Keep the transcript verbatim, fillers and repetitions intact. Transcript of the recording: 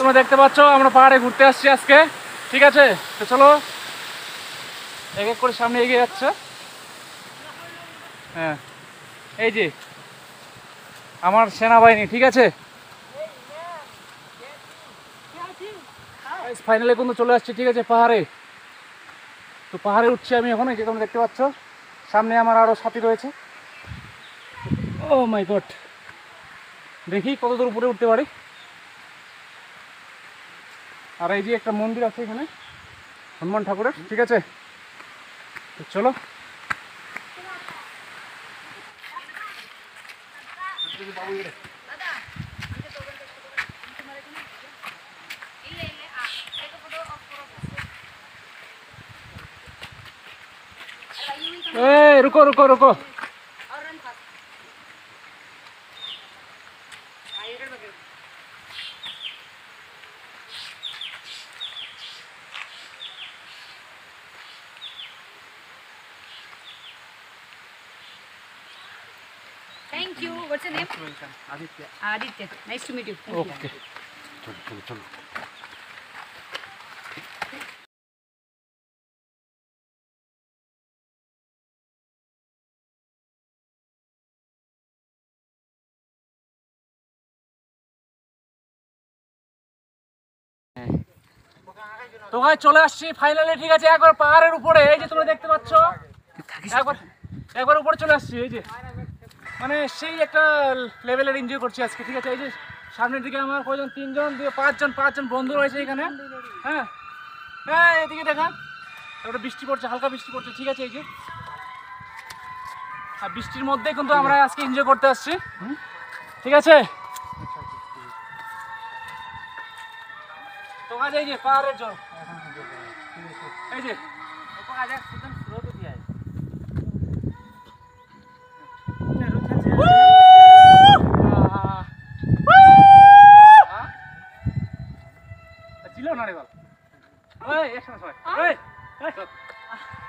তোমরা দেখতে পাচ্ছ আমরা পাহাড়ে ঘুরতে আসছি আজকে, ঠিক আছে? তো চলো এক এক করে সামনে এগিয়ে যাচ্ছে। হ্যাঁ, এই যে আমার সেনাবাহিনী, ঠিক আছে? ফাইনালি কিন্তু চলে আসছি, ঠিক আছে, পাহাড়ে। তো পাহাড়ে উঠছি আমি এখন, এই যে তোমরা দেখতে পাচ্ছ সামনে আমার আরো সাথী রয়েছে। ও মাই গড, দেখি কত দূর উপরে উঠতে পারি। আর এই যে একটা মন্দির আছে এখানে হনুমান ঠাকুরের, ঠিক আছে? তো চলো। ए रुको रुको रुको Thank you. What's your name? Aditya. Aditya. Nice to meet you. Thank Okay. you. चलो चलो তো ভাই চলে আসছি ফাইনালি, ঠিক আছে? একবার পাহাড়ের উপরে, এই যে তোমরা দেখতে পাচ্ছ, একবার একবার উপরে চলে আসছি। এই যে মানে সেই একটা লেভেলের এনজয় করছি আজকে, ঠিক আছে? এই যে সামনের দিকে আমার কয়জন, তিনজন দিয়ে পাঁচজন পাঁচজন বন্ধু রয়েছে এখানে। হ্যাঁ হ্যাঁ, এদিকে দেখা, একটা বৃষ্টি পড়ছে, হালকা বৃষ্টি পড়ছে, ঠিক আছে? এই যে আর বৃষ্টির মধ্যে কিন্তু আমরা আজকে এনজয় করতে আসছি, ঠিক আছে? তো আজ এই যে পাহাড়ের জল, এই যে ছিল না রে বল, একসাথে সবাই